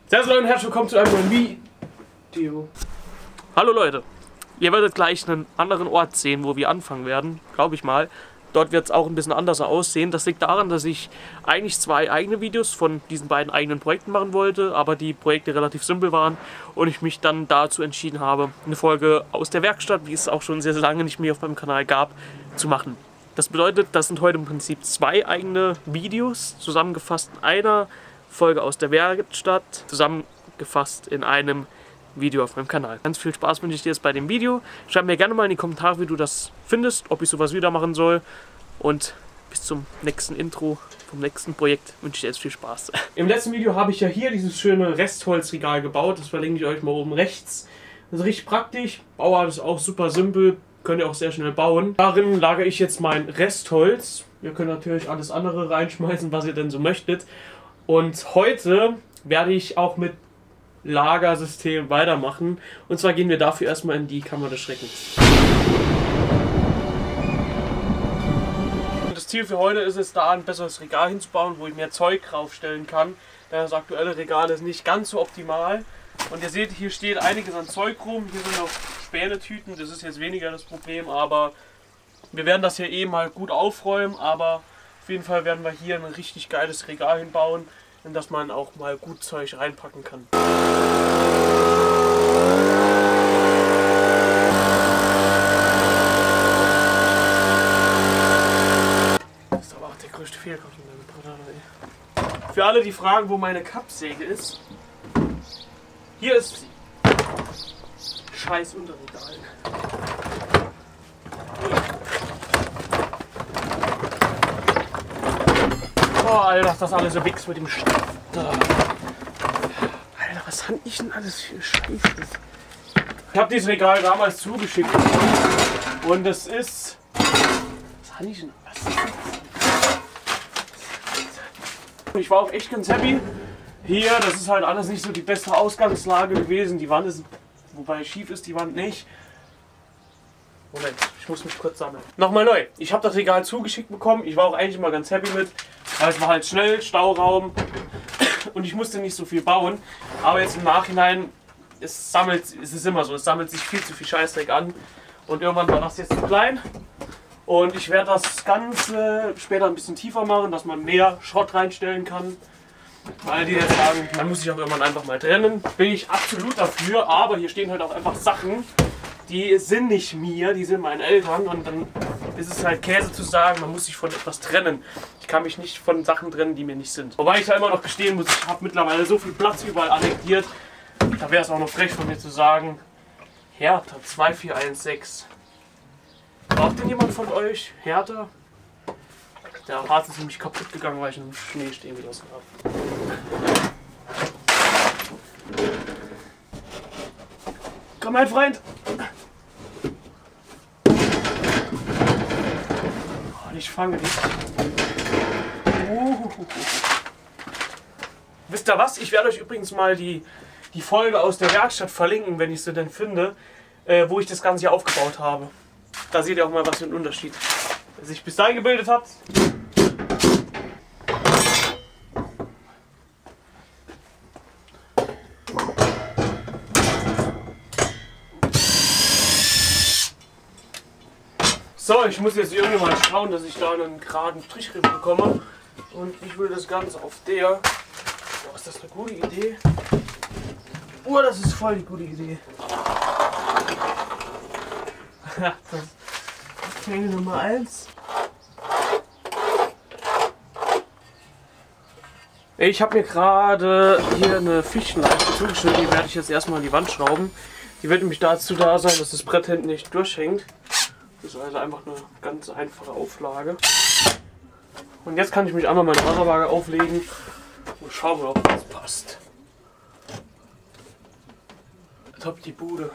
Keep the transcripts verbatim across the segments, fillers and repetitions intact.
Servus Leute und herzlich willkommen zu einem neuen Video. Hallo Leute, ihr werdet gleich einen anderen Ort sehen, wo wir anfangen werden, glaube ich mal. Dort wird es auch ein bisschen anders aussehen. Das liegt daran, dass ich eigentlich zwei eigene Videos von diesen beiden eigenen Projekten machen wollte, aber die Projekte relativ simpel waren und ich mich dann dazu entschieden habe, eine Folge aus der Werkstatt, wie es auch schon sehr, sehr lange nicht mehr auf meinem Kanal gab, zu machen. Das bedeutet, das sind heute im Prinzip zwei eigene Videos, zusammengefasst in einer Folge aus der Werkstatt, zusammengefasst in einem Video auf meinem Kanal. Ganz viel Spaß wünsche ich dir jetzt bei dem Video. Schreib mir gerne mal in die Kommentare, wie du das findest, ob ich sowas wieder machen soll. Und bis zum nächsten Intro vom nächsten Projekt wünsche ich dir jetzt viel Spaß. Im letzten Video habe ich ja hier dieses schöne Restholzregal gebaut. Das verlinke ich euch mal oben rechts. Das ist richtig praktisch. Bauart ist auch super simpel. Könnt ihr auch sehr schnell bauen. Darin lagere ich jetzt mein Restholz. Ihr könnt natürlich alles andere reinschmeißen, was ihr denn so möchtet. Und heute werde ich auch mit Lagersystem weitermachen. Und zwar gehen wir dafür erstmal in die Kammer des Schreckens. Das Ziel für heute ist es, da ein besseres Regal hinzubauen, wo ich mehr Zeug draufstellen kann. Denn das aktuelle Regal ist nicht ganz so optimal. Und ihr seht, hier steht einiges an Zeug rum. Hier sind noch Spänetüten, das ist jetzt weniger das Problem, aber wir werden das hier eh mal gut aufräumen. Aber auf jeden Fall werden wir hier ein richtig geiles Regal hinbauen, in das man auch mal gut Zeug reinpacken kann. Das ist aber auch der größte Fehlkauf in meinem Produkt. Für alle, die fragen, wo meine Kappsäge ist, hier ist sie. Scheiß Unterregal. Oh, Alter, das alles so wichs mit dem Stift. Alter, was habe ich denn alles für Scheiße? Ich habe dieses Regal damals zugeschickt und es ist... Was habe ich denn? Was ist das? Ich war auch echt ganz happy. Hier, das ist halt alles nicht so die beste Ausgangslage gewesen. Die Wand ist... Wobei schief ist die Wand nicht. Moment, ich muss mich kurz sammeln. Nochmal neu. Ich habe das Regal zugeschickt bekommen. Ich war auch eigentlich mal ganz happy mit. Weil es war halt schnell, Stauraum und ich musste nicht so viel bauen. Aber jetzt im Nachhinein, es sammelt, es ist immer so, es sammelt sich viel zu viel Scheißdreck an. Und irgendwann war das jetzt zu klein. Und ich werde das Ganze später ein bisschen tiefer machen, dass man mehr Schrott reinstellen kann. Weil die jetzt sagen, man muss sich auch irgendwann einfach mal trennen. Bin ich absolut dafür, aber hier stehen halt auch einfach Sachen, die sind nicht mir, die sind meinen Eltern. Und dann ist es halt Käse zu sagen, man muss sich von etwas trennen. Ich kann mich nicht von Sachen trennen, die mir nicht sind. Wobei ich da immer noch gestehen muss, ich habe mittlerweile so viel Platz überall annektiert. Da wäre es auch noch frech von mir zu sagen, Hertha zwei vier eins sechs. Braucht denn jemand von euch Hertha? Der Rad ist nämlich kaputt gegangen, weil ich im Schnee stehen gelassen habe. Komm, mein Freund! Oh, ich fange dich. Uh. Wisst ihr was? Ich werde euch übrigens mal die, die Folge aus der Werkstatt verlinken, wenn ich sie denn finde, äh, wo ich das Ganze hier aufgebaut habe. Da seht ihr auch mal, was für ein Unterschied sich bis dahin gebildet hat. So, ich muss jetzt irgendwie mal schauen, dass ich da einen geraden Strich bekomme. Und ich will das Ganze auf der... Oh, ist das eine gute Idee? Oh, das ist voll die gute Idee. Das ist Fänge Nummer eins. Ich habe mir gerade hier eine Fichtenleiste zugeschnitten, die werde ich jetzt erstmal an die Wand schrauben. Die wird nämlich dazu da sein, dass das Brett hinten nicht durchhängt. Das ist also einfach eine ganz einfache Auflage. Und jetzt kann ich mich einmal meine Wasserwaage auflegen und schauen, ob das passt. Top die Bude.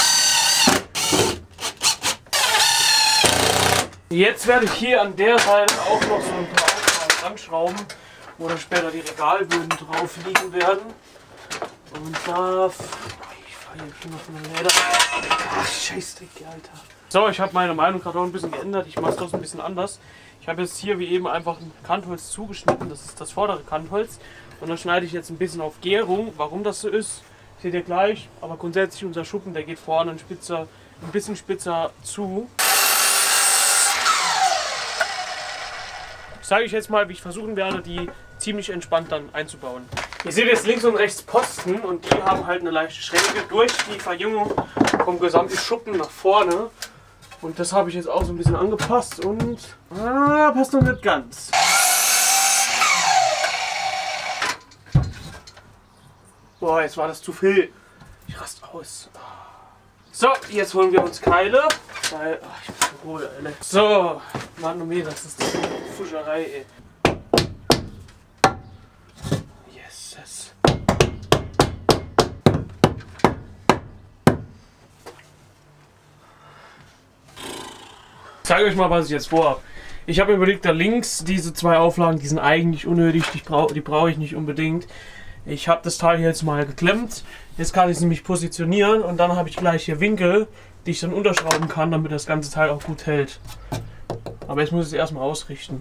Jetzt werde ich hier an der Seite auch noch so ein paar Auflagen anschrauben, wo dann später die Regalböden drauf liegen werden. Und da... Ich hier schon noch eine Leder. Ach, Scheißdreck, Alter. So, ich habe meine Meinung gerade auch ein bisschen geändert. Ich mache das ein bisschen anders. Ich habe jetzt hier wie eben einfach ein Kantholz zugeschnitten. Das ist das vordere Kantholz. Und dann schneide ich jetzt ein bisschen auf Gärung. Warum das so ist, seht ihr gleich. Aber grundsätzlich unser Schuppen, der geht vorne ein, spitzer, ein bisschen spitzer zu. Sage ich jetzt mal, wie ich versuchen werde, die ziemlich entspannt dann einzubauen. Ihr seht jetzt links und rechts Posten und die haben halt eine leichte Schräge durch die Verjüngung vom gesamten Schuppen nach vorne. Und das habe ich jetzt auch so ein bisschen angepasst und ah, passt noch nicht ganz. Boah, jetzt war das zu viel. Ich raste aus. So, jetzt holen wir uns Keile. Weil, ach, ich bin so Ruhe, Alter. So, Manometer, das ist die Fuscherei, ey. Yes, yes. Ich zeige euch mal, was ich jetzt vorhabe. Ich habe überlegt, da links diese zwei Auflagen, die sind eigentlich unnötig, die brauche die brauche ich nicht unbedingt. Ich habe das Teil jetzt mal geklemmt. Jetzt kann ich es nämlich positionieren und dann habe ich gleich hier Winkel, die ich dann unterschrauben kann, damit das ganze Teil auch gut hält. Aber jetzt muss ich es erstmal ausrichten.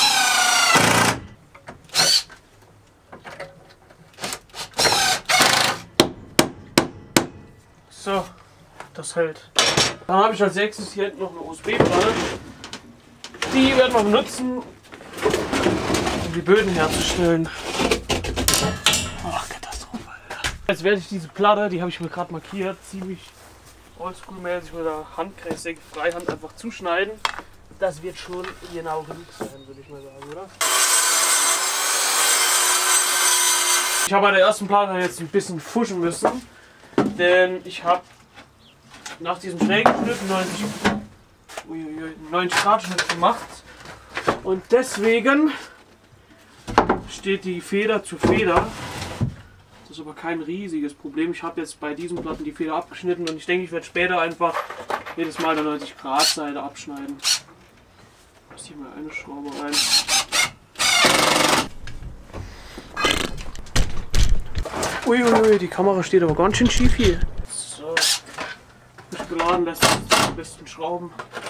So, das hält. Dann habe ich als nächstes hier hinten noch eine U S B-Platte. Die werden wir benutzen, um die Böden herzustellen. Ach, Katastrophe, Alter. Jetzt werde ich diese Platte, die habe ich mir gerade markiert, ziemlich oldschool-mäßig mit der Handkreissäge Freihand einfach zuschneiden. Das wird schon genau genug sein, würde ich mal sagen, oder? Ich habe bei der ersten Platte jetzt ein bisschen fuschen müssen, denn ich habe nach diesem schrägen Schnitt einen neunzig Grad Schnitt gemacht und deswegen steht die Feder zu Feder. Das ist aber kein riesiges Problem. Ich habe jetzt bei diesen Platten die Feder abgeschnitten und ich denke, ich werde später einfach jedes Mal eine neunzig Grad Seite abschneiden. Ich ziehe mal eine Schraube rein. Uiuiui, die Kamera steht aber ganz schön schief hier. So, nicht geladen lässt sich am besten schrauben.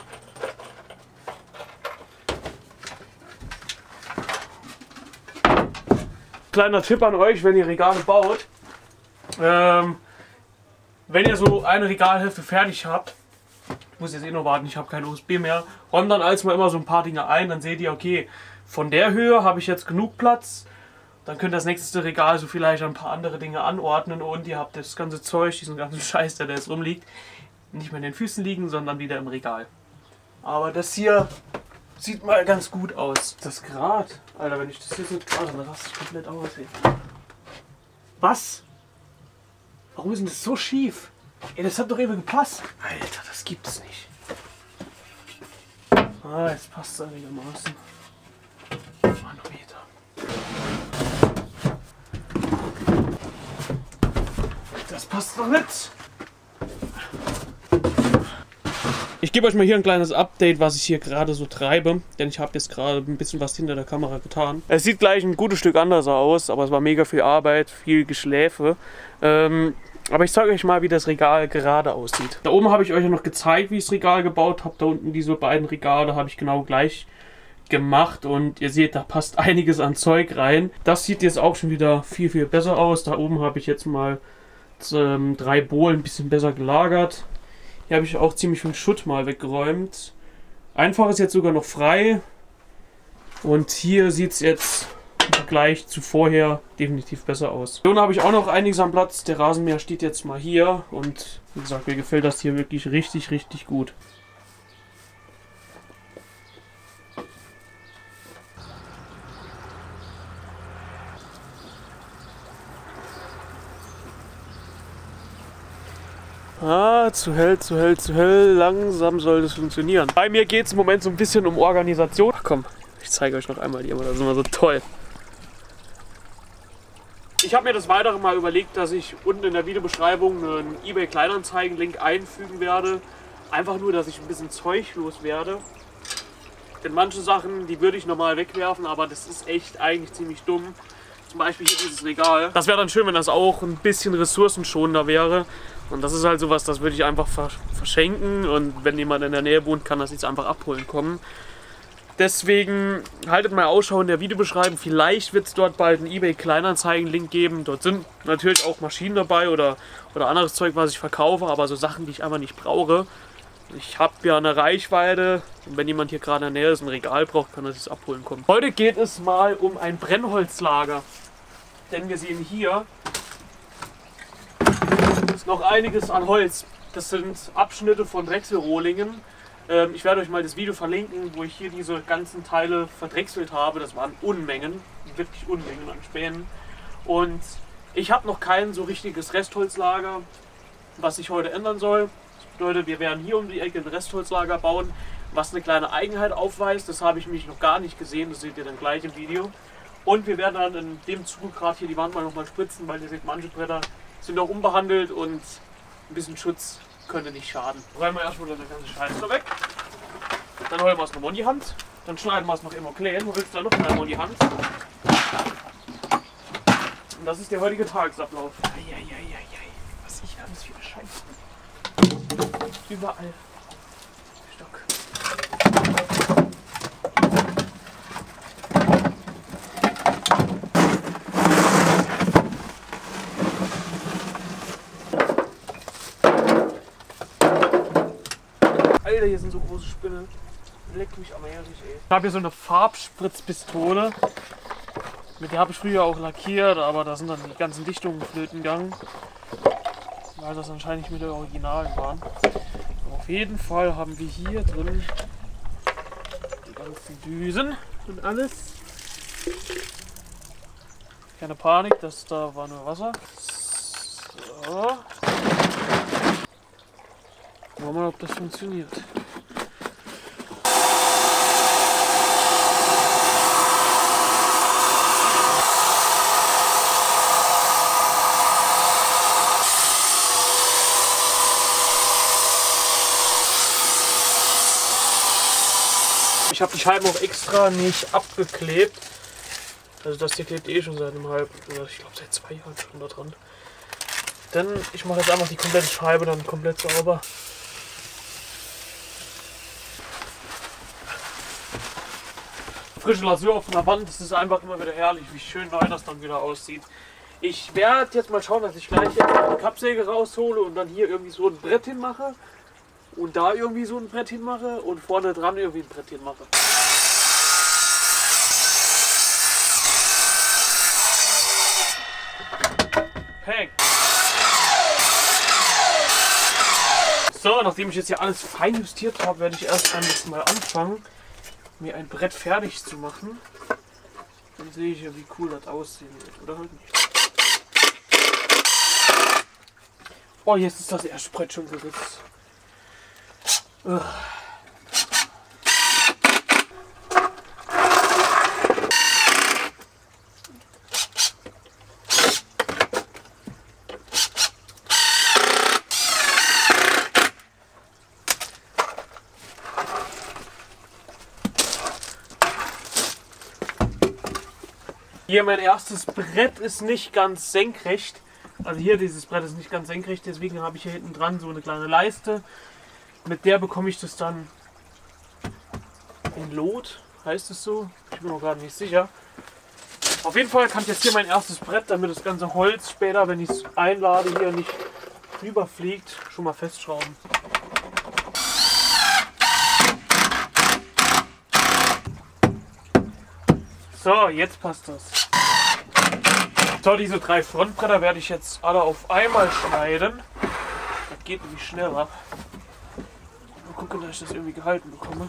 Kleiner Tipp an euch, wenn ihr Regale baut. Ähm, wenn ihr so eine Regalhälfte fertig habt, ich muss jetzt eh noch warten, ich habe kein U S B mehr, räumt dann als mal immer so ein paar Dinge ein, dann seht ihr, okay, von der Höhe habe ich jetzt genug Platz. Dann könnt ihr das nächste Regal so vielleicht ein paar andere Dinge anordnen und ihr habt das ganze Zeug, diesen ganzen Scheiß, der da jetzt rumliegt, nicht mehr in den Füßen liegen, sondern wieder im Regal. Aber das hier sieht mal ganz gut aus. Das Grad, Alter, wenn ich das jetzt nicht gerade, dann raste ich komplett aus. Ey. Was? Warum ist denn das so schief? Ey, das hat doch eben gepasst. Alter, das gibt's nicht. Ah, jetzt passt es einigermaßen. Manometer. Das passt doch nicht. Ich gebe euch mal hier ein kleines Update, was ich hier gerade so treibe, denn ich habe jetzt gerade ein bisschen was hinter der Kamera getan. Es sieht gleich ein gutes Stück anders aus, aber es war mega viel Arbeit, viel Geschläfe. Ähm, aber ich zeige euch mal, wie das Regal gerade aussieht. Da oben habe ich euch ja noch gezeigt, wie ich das Regal gebaut habe. Da unten diese beiden Regale habe ich genau gleich gemacht und ihr seht, da passt einiges an Zeug rein. Das sieht jetzt auch schon wieder viel, viel besser aus. Da oben habe ich jetzt mal ähm, drei Bohlen ein bisschen besser gelagert. Hier habe ich auch ziemlich viel Schutt mal weggeräumt. Einfach ist jetzt sogar noch frei. Und hier sieht es jetzt im Vergleich zu vorher definitiv besser aus. Hier habe ich auch noch einiges am Platz. Der Rasenmäher steht jetzt mal hier. Und wie gesagt, mir gefällt das hier wirklich richtig, richtig gut. Ah, zu hell, zu hell, zu hell. Langsam soll das funktionieren. Bei mir geht es im Moment so ein bisschen um Organisation. Ach komm, ich zeige euch noch einmal die immer, das ist immer so toll. Ich habe mir das Weitere mal überlegt, dass ich unten in der Videobeschreibung einen eBay Kleinanzeigen-Link einfügen werde. Einfach nur, dass ich ein bisschen Zeug los werde. Denn manche Sachen, die würde ich normal wegwerfen, aber das ist echt eigentlich ziemlich dumm. Zum Beispiel hier dieses Regal. Das wäre dann schön, wenn das auch ein bisschen ressourcenschonender wäre. Und das ist halt sowas, das würde ich einfach verschenken. Und wenn jemand in der Nähe wohnt, kann das jetzt einfach abholen kommen. Deswegen haltet mal Ausschau in der Videobeschreibung. Vielleicht wird es dort bald einen eBay Kleinanzeigen-Link geben. Dort sind natürlich auch Maschinen dabei oder, oder anderes Zeug, was ich verkaufe. Aber so Sachen, die ich einfach nicht brauche. Ich habe ja eine Reichweite und wenn jemand hier gerade in der Nähe ist, ein Regal braucht, kann er sich das abholen kommen. Heute geht es mal um ein Brennholzlager. Denn wir sehen hier ist noch einiges an Holz. Das sind Abschnitte von Drechselrohlingen. Ähm, ich werde euch mal das Video verlinken, wo ich hier diese ganzen Teile verdrechselt habe. Das waren Unmengen, wirklich Unmengen an Spänen. Und ich habe noch kein so richtiges Restholzlager, was sich heute ändern soll. Leute, wir werden hier um die Ecke ein Restholzlager bauen, was eine kleine Eigenheit aufweist. Das habe ich mich noch gar nicht gesehen, das seht ihr dann gleich im Video. Und wir werden dann in dem Zug gerade hier die Wand mal noch mal spritzen, weil ihr seht, manche Bretter sind auch unbehandelt und ein bisschen Schutz könnte nicht schaden. Räumen wir erstmal das ganze Scheiß noch weg. Dann holen wir es nochmal in die Hand. Dann schneiden wir es noch immer klein. Du willst dann noch einmal in die Hand. Und das ist der heutige Tagesablauf. Eieieiei, was ich alles für Scheiße. Überall. Stock. Alter, hier sind so große Spinnen. Leck mich aber ehrlich, ey. Ich habe hier so eine Farbspritzpistole. Mit der habe ich früher auch lackiert, aber da sind dann die ganzen Dichtungen flöten gegangen. Weil das anscheinend nicht mit der Originalen waren. Aber auf jeden Fall haben wir hier drin die ganzen Düsen und alles. Keine Panik, das da war nur Wasser. So. Schauen wir mal, ob das funktioniert. Ich habe die Scheiben auch extra nicht abgeklebt. Also das hier klebt eh schon seit einem halben, oder ich glaube seit zwei Jahren schon da dran. Denn ich mache jetzt einfach die komplette Scheibe dann komplett sauber. Frische Lasur auf der Wand, das ist einfach immer wieder herrlich, wie schön neu das dann wieder aussieht. Ich werde jetzt mal schauen, dass ich gleich jetzt eine Kappsäge raushole und dann hier irgendwie so ein Brett hinmache. Und da irgendwie so ein Brett hinmache und vorne dran irgendwie ein Brett hinmache. Hey! So, nachdem ich jetzt hier alles fein justiert habe, werde ich erst ein bisschen mal anfangen, mir ein Brett fertig zu machen. Dann sehe ich ja, wie cool das aussehen wird, oder halt nicht. Oh, jetzt ist das erste Brett schon geritzt. Ugh. Hier mein erstes Brett ist nicht ganz senkrecht. Also hier dieses Brett ist nicht ganz senkrecht, deswegen habe ich hier hinten dran so eine kleine Leiste. Mit der bekomme ich das dann in Lot, heißt es so? Ich bin noch gar nicht sicher. Auf jeden Fall kann ich jetzt hier mein erstes Brett, damit das ganze Holz später, wenn ich es einlade, hier nicht rüberfliegt, schon mal festschrauben. So, jetzt passt das. So, diese drei Frontbretter werde ich jetzt alle auf einmal schneiden. Das geht nämlich schnell ab. Mal gucken, dass ich das irgendwie gehalten bekomme.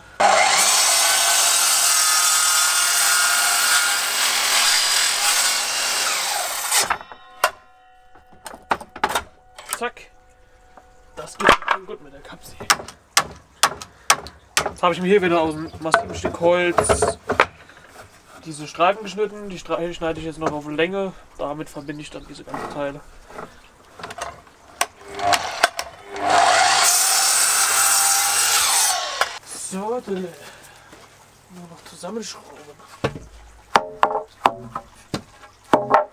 Zack. Das geht schon gut mit der Kapsel. Jetzt habe ich mir hier wieder aus einem massiven Stück Holz diese Streifen geschnitten. Die Streifen schneide ich jetzt noch auf Länge. Damit verbinde ich dann diese ganzen Teile. So, dann nur noch zusammenschrauben.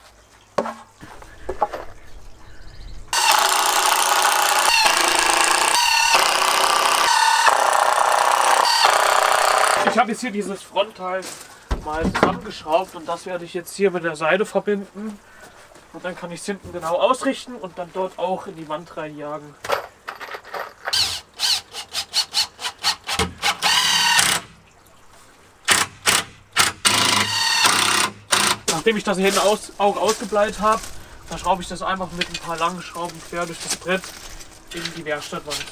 Ich habe jetzt hier dieses Frontteil mal zusammengeschraubt und das werde ich jetzt hier mit der Seite verbinden. Und dann kann ich es hinten genau ausrichten und dann dort auch in die Wand reinjagen. Nachdem ich das hier hinten aus, auch ausgebleitet habe, dann schraube ich das einfach mit ein paar langen Schrauben quer durch das Brett in die Werkstattwand.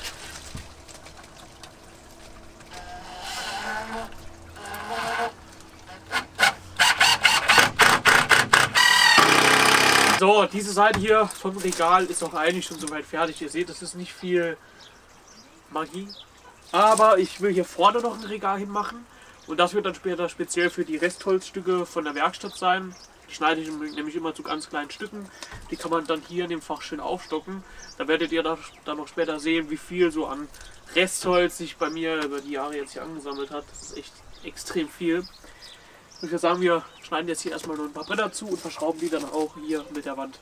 So, diese Seite hier vom Regal ist auch eigentlich schon soweit fertig. Ihr seht, das ist nicht viel Magie. Aber ich will hier vorne noch ein Regal hinmachen. Und das wird dann später speziell für die Restholzstücke von der Werkstatt sein. Die schneide ich nämlich immer zu ganz kleinen Stücken. Die kann man dann hier in dem Fach schön aufstocken. Da werdet ihr dann noch später sehen, wie viel so an Restholz sich bei mir über die Jahre jetzt hier angesammelt hat. Das ist echt extrem viel. Und ich würde sagen, wir schneiden jetzt hier erstmal nur ein paar Bretter zu und verschrauben die dann auch hier mit der Wand.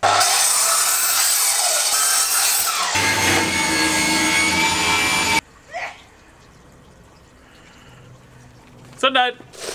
So, nein!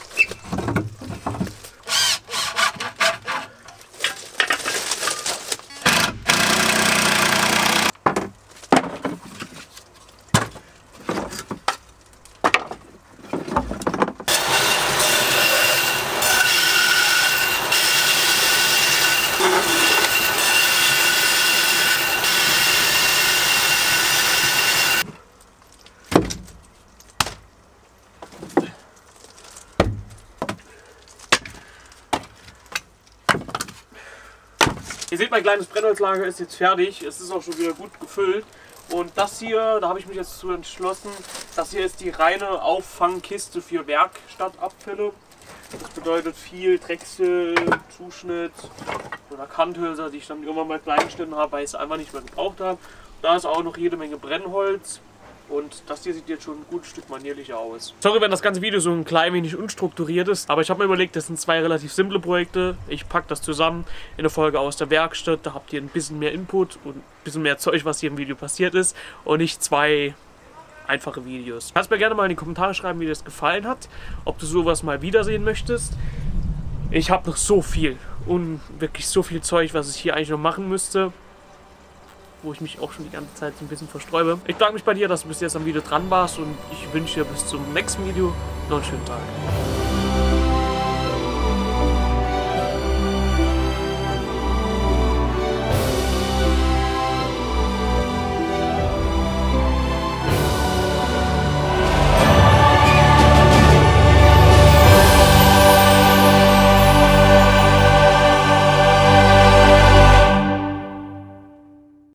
Ihr seht, mein kleines Brennholzlager ist jetzt fertig. Es ist auch schon wieder gut gefüllt. Und das hier, da habe ich mich jetzt zu entschlossen, das hier ist die reine Auffangkiste für Werkstattabfälle. Das bedeutet viel Drechsel, Zuschnitt oder Kanthölzer, die ich dann irgendwann mal klein geschnitten habe, weil ich es einfach nicht mehr gebraucht habe. Da ist auch noch jede Menge Brennholz. Und das hier sieht jetzt schon ein gutes Stück manierlicher aus. Sorry, wenn das ganze Video so ein klein wenig unstrukturiert ist, aber ich habe mir überlegt, das sind zwei relativ simple Projekte. Ich packe das zusammen in eine Folge aus der Werkstatt. Da habt ihr ein bisschen mehr Input und ein bisschen mehr Zeug, was hier im Video passiert ist. Und nicht zwei einfache Videos. Kannst mir gerne mal in die Kommentare schreiben, wie dir das gefallen hat. Ob du sowas mal wiedersehen möchtest. Ich habe noch so viel und wirklich so viel Zeug, was ich hier eigentlich noch machen müsste, wo ich mich auch schon die ganze Zeit so ein bisschen versträube. Ich bedanke mich bei dir, dass du bis jetzt am Video dran warst und ich wünsche dir bis zum nächsten Video noch einen schönen Tag.